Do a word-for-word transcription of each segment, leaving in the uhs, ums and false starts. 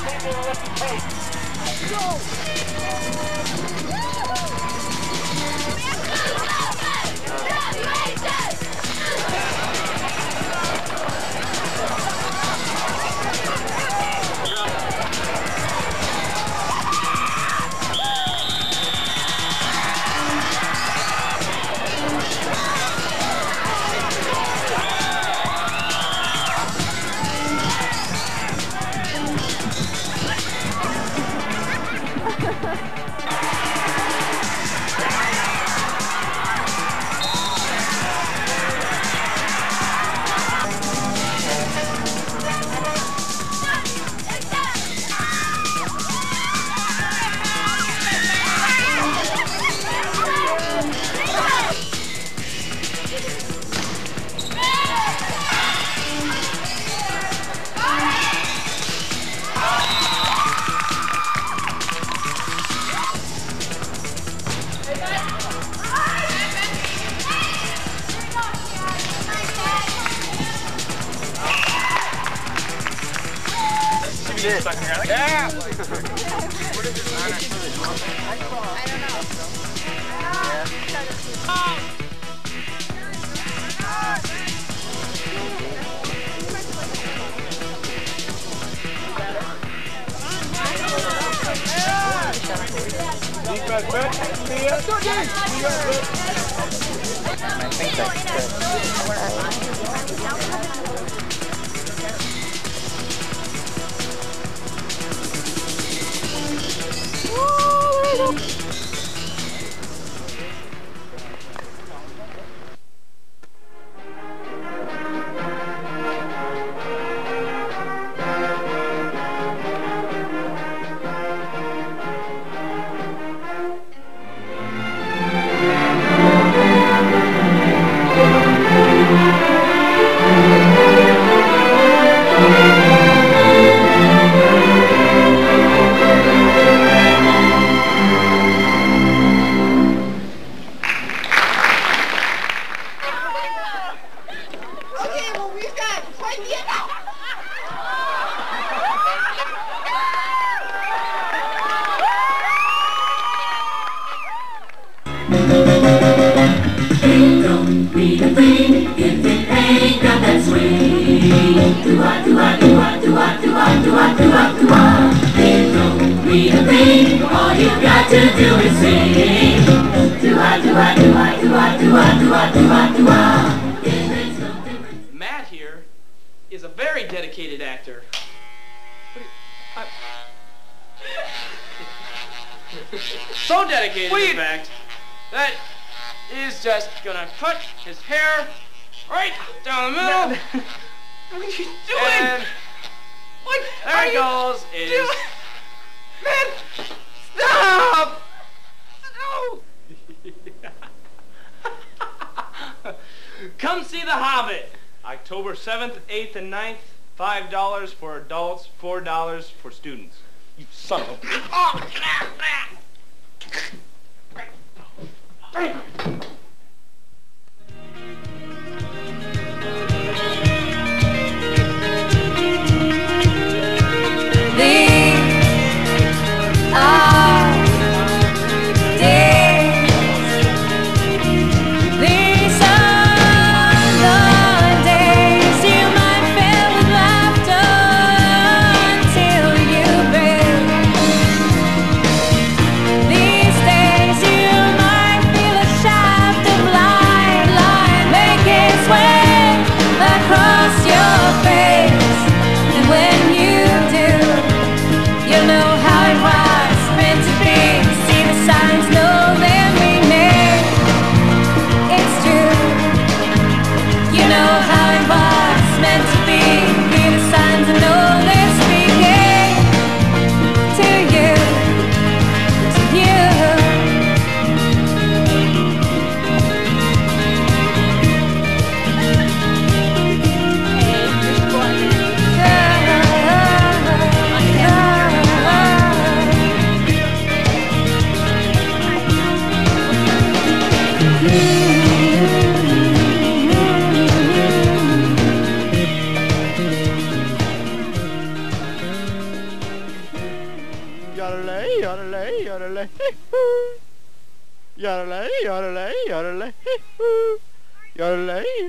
Yeah! I think that's Matt here is a very dedicated actor. I... so dedicated, Wait. in fact, that he's just gonna cut his hair right down the middle. No. What are you doing? And what there are he you goes. Is doing? Man, stop! No! Come see The Hobbit, October seventh, eighth, and ninth. Five dollars for adults, four dollars for students. You son of a... Oh, These days you might feel a shy yodelay, hee-hoo. Yodelay, yodelay, yodelay, hee-hoo. Yodelay.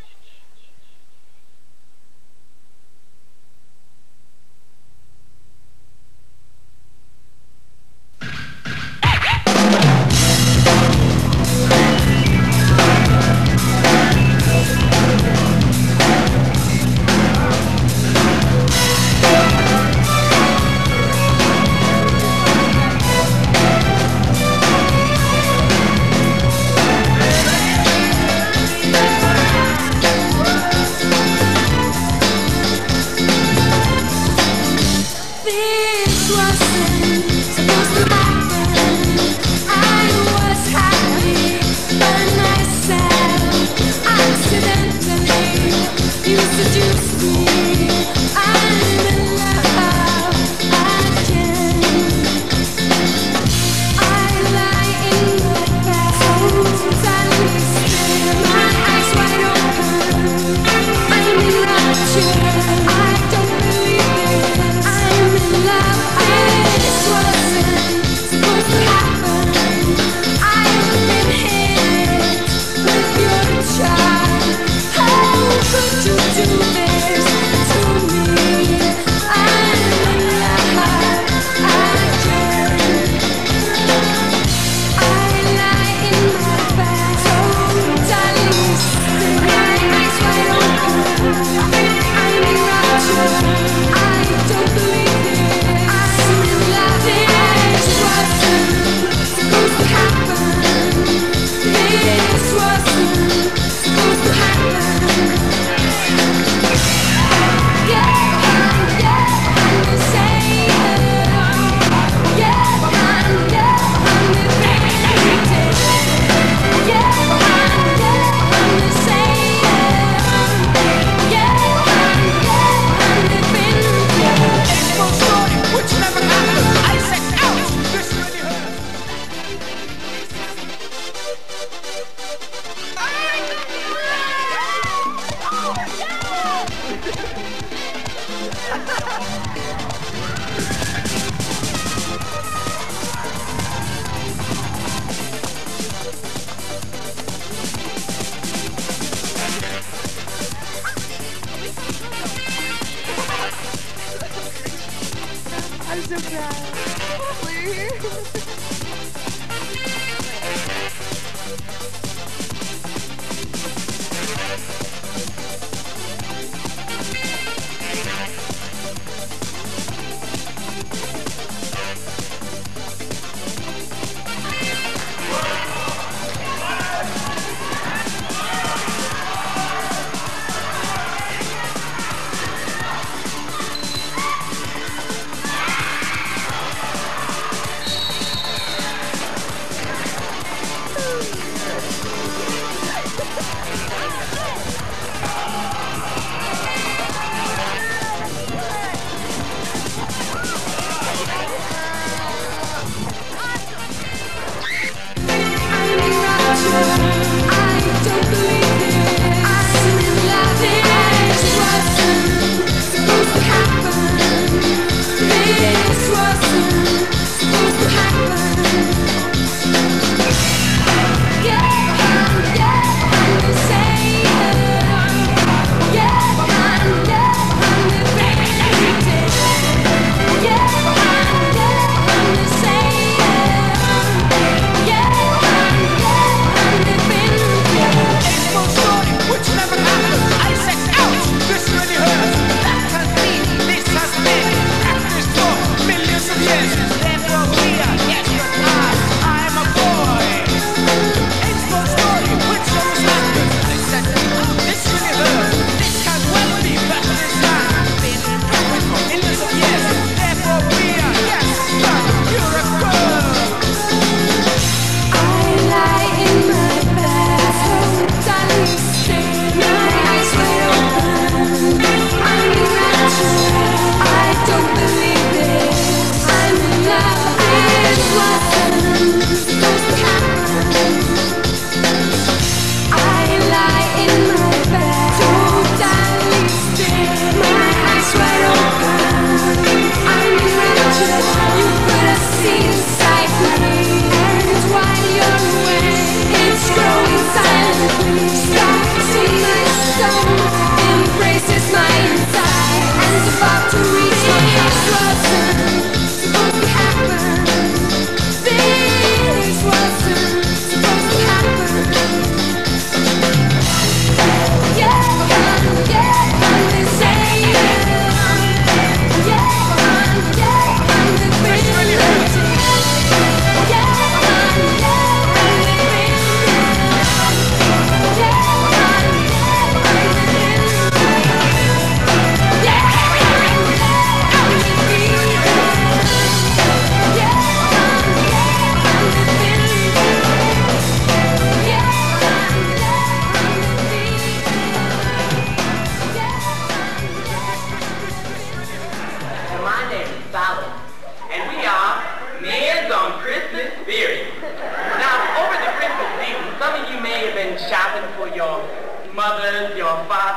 I'm so proud. Please.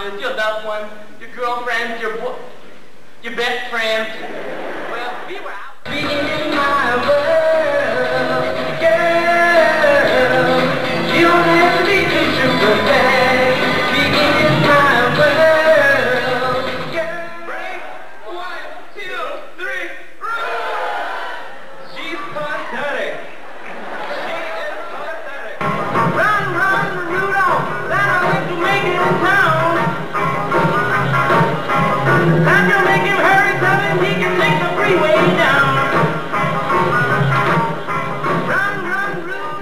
partners, your loved ones, your girlfriends, your bo your best friends. Well, we were out. Being in my world, girl, you don't have to be too super bad. Being in my world, girl. Break. One, two, three, run! She's pathetic. She is pathetic. Run, run, Rudolph. That I went to make it in town. Time to make him hurry, tell him he can take the freeway down. Run, run, Rudolph.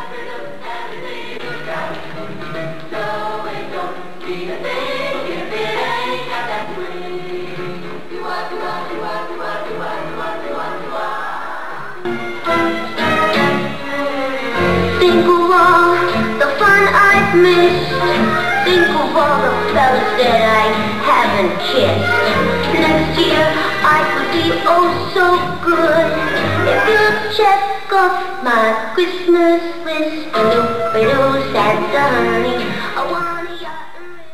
No, it don't mean a thing if it ain't got that swing. You are, you are, you are, you are, you are, you are, you are, you are. Think of all the fun I've missed. Think of all the fellas that I haven't kissed. Next year I could be oh so good if you check off my Christmas list. Hello, hello, Santa honey, I want a yacht and really.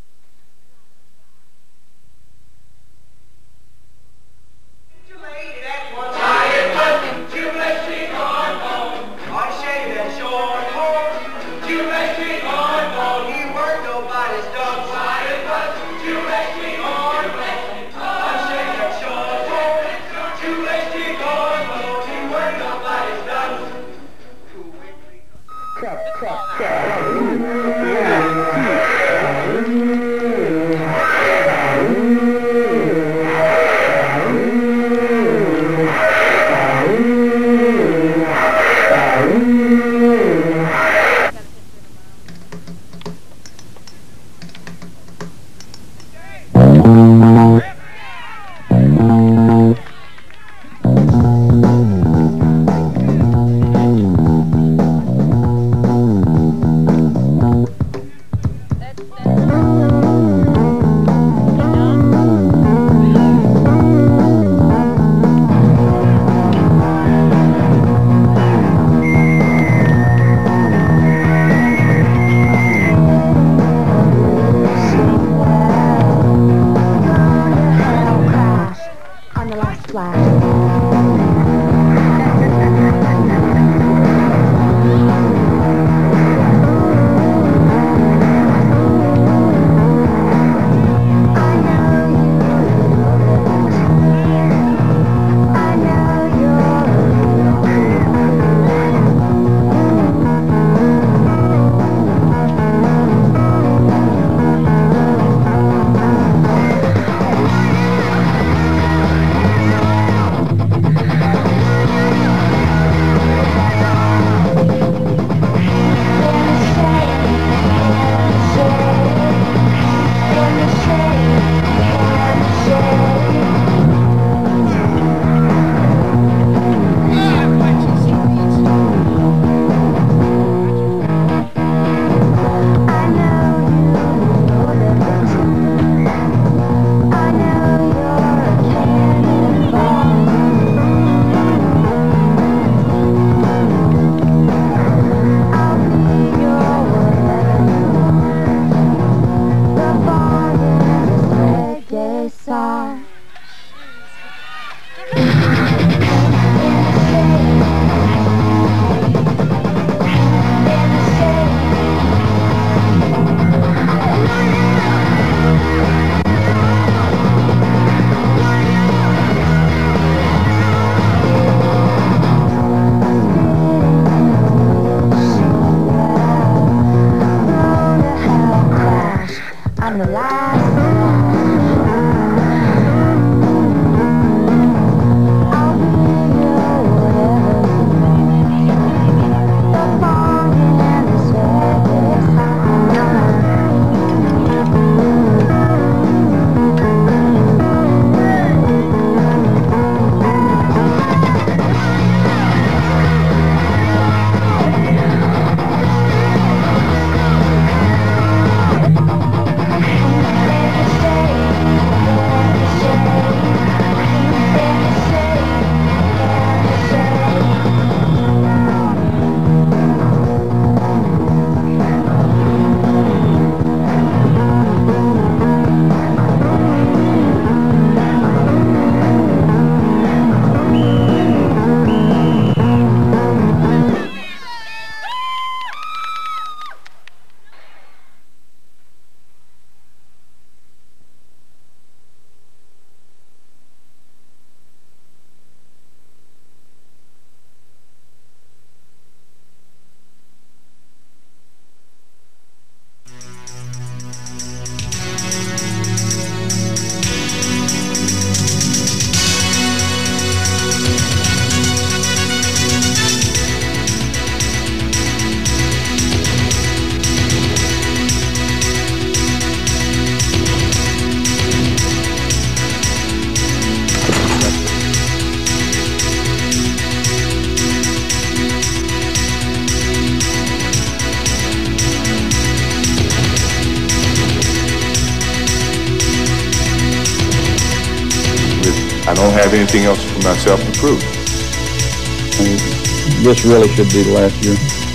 Too late, that's what's tired, but too late, she gone home. I shave that short horse. Too late, she gone home. He weren't nobody's dog tired, but too late, she gone home. I shave that short horse. Too late, she gone home. He weren't nobody's dog. I don't have anything else for myself to prove. This really should be the last year.